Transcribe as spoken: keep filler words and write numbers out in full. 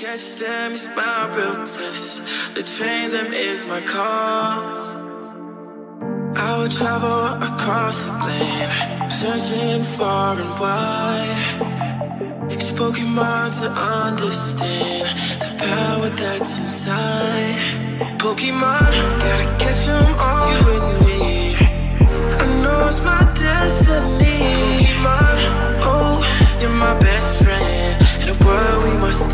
catch them is my real test. The train them is my cause. I would travel across the land, searching far and wide. It's Pokemon to understand the power that's inside. Pokemon, gotta catch them all, you and me. I know it's my destiny. Pokemon, oh, you're my best friend. In a world we must